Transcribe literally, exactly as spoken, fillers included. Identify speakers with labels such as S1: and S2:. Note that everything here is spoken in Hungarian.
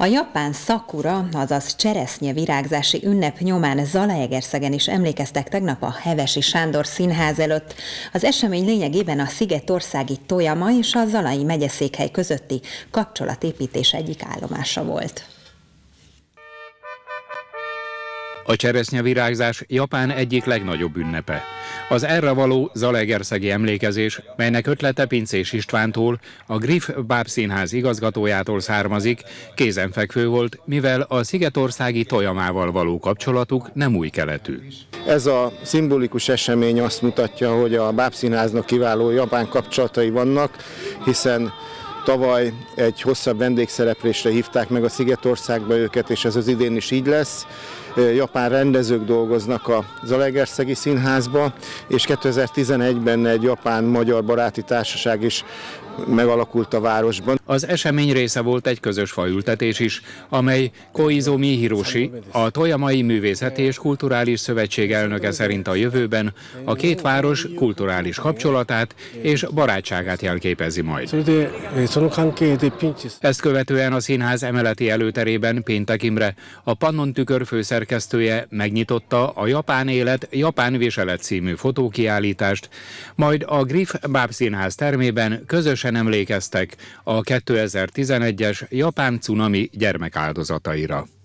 S1: A japán szakura, azaz cseresznye virágzási ünnep nyomán Zalaegerszegen is emlékeztek tegnap a Hevesi Sándor Színház előtt. Az esemény lényegében a szigetországi Toyama és a Zalai megyeszékhely közötti kapcsolatépítés egyik állomása volt.
S2: A cseresznyevirágzás Japán egyik legnagyobb ünnepe. Az erre való zalaegerszegi emlékezés, melynek ötlete Pinczés Istvántól, a Griff Bábszínház igazgatójától származik, kézenfekvő volt, mivel a szigetországi Toyamával való kapcsolatuk nem új keletű.
S3: Ez a szimbolikus esemény azt mutatja, hogy a Bábszínháznak kiváló japán kapcsolatai vannak, hiszen tavaly egy hosszabb vendégszereplésre hívták meg a Szigetországba őket, és ez az idén is így lesz. Japán rendezők dolgoznak a Zalaegerszegi Színházba, és kétezer-tizenegyben egy japán-magyar baráti társaság is megalakult a városban.
S2: Az esemény része volt egy közös faültetés is, amely Koizumi Hiroshi, a Toyamai Művészeti és Kulturális Szövetség elnöke szerint a jövőben a két város kulturális kapcsolatát és barátságát jelképezi majd. Ezt követően a színház emeleti előterében Péntek Imre, a Pannon Tükör főszerkesztője megnyitotta a Japán élet, Japán viselet című fotókiállítást, majd a Griff Bábszínház termében közösen emlékeztek a kétezer-tizenegyes japán cunami gyermekáldozataira.